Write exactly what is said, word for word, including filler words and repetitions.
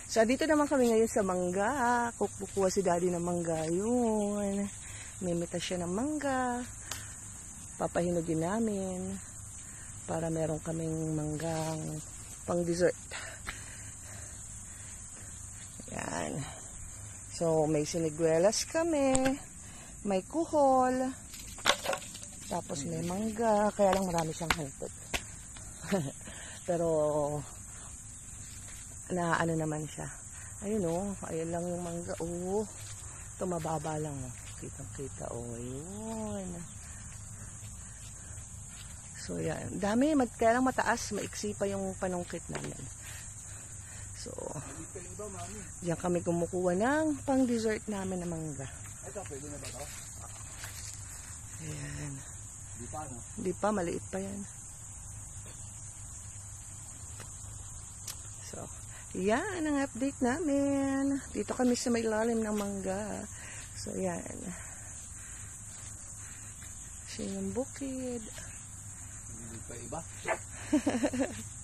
So, dito naman kami ngayon sa mangga. Kukuha si daddy ng mangga. Yun. Mimita siya ng mangga. Papahinugin namin. Para meron kaming manggang pang dessert. Yan. So, may siniguelas kami. May kuhol. Tapos may mangga. Kaya lang marami siyang hantot. Pero, na ano naman siya. Ayun o, oh, ayun lang yung mangga. Oh, ito mababa lang. Oh. Kitang-kita. Oh, yun. So, yan. Dami. Kaya lang mataas. Maiksi pa yung panungkit namin. So, diyan kami kumukuha ng pang-dessert namin na mangga. Ito, pwede na ba ito? Ayan. Di pa, no? Di pa, maliit pa yan. So, yan ang update namin. Dito kami sa may lalim ng mangga. So, yan. Siya yung bukid. Hindi pa iba.